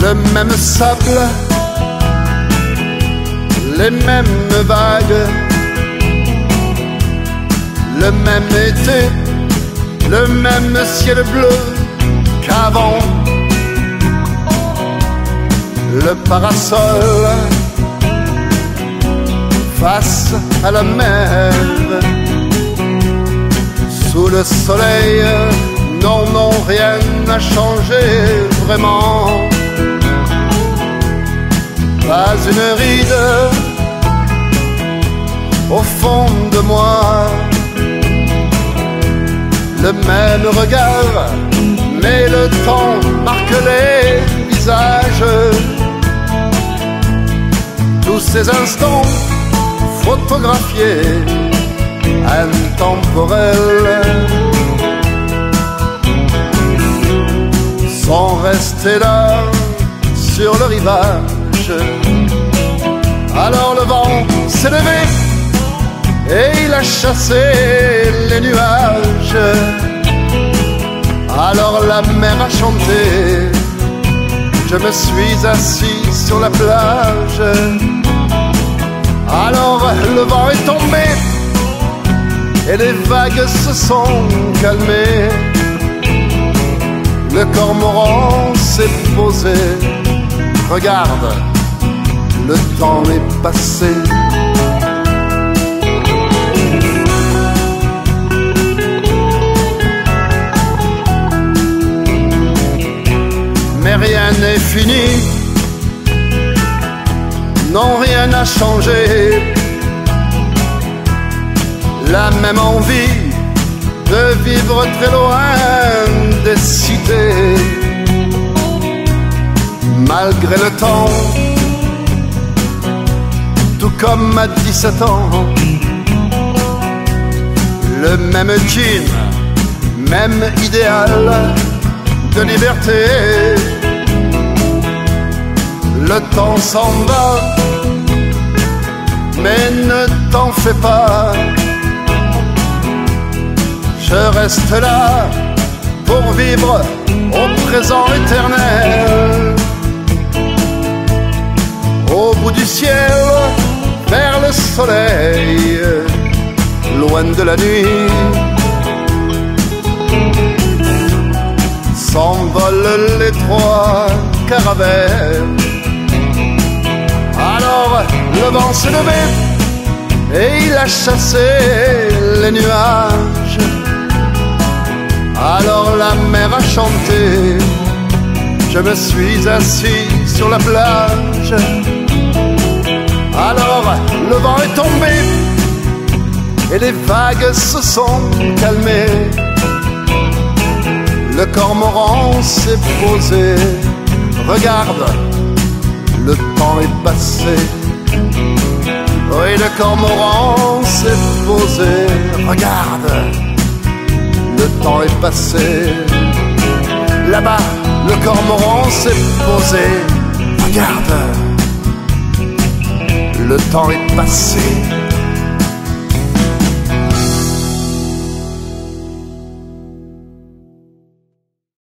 le même sable, les mêmes vagues, le même été, le même ciel bleu qu'avant, le parasol face à la mer, sous le soleil. Non, non, rien n'a changé vraiment. Pas une ride au fond de moi. Le même regard, mais le temps marque les visages. Tous ces instants photographiés, intemporels, sont restés là sur le rivage. Alors le vent s'est levé et il a chassé les nuages. Alors la mer a chanté, je me suis assis sur la plage. Alors le vent est tombé et les vagues se sont calmées. Le cormoran s'est posé, regarde, le temps est passé. Mais rien n'est fini, non, rien n'a changé. La même envie de vivre très loin des cités. Malgré le temps, tout comme à 17 ans, le même jean, même idéal de liberté. Le temps s'en va, mais ne t'en fais pas. Je reste là pour vivre au présent éternel. Au bout du ciel, vers le soleil, loin de la nuit, s'envolent les trois caravelles. Alors le vent s'est levé et il a chassé les nuages. Alors la mer a chanté, je me suis assis sur la plage. Alors le vent est tombé et les vagues se sont calmées. Le cormoran s'est posé, regarde, le temps est passé. Oui, le cormoran s'est posé, regarde, le temps est passé. Là-bas, le cormoran s'est posé, regarde, le temps est passé.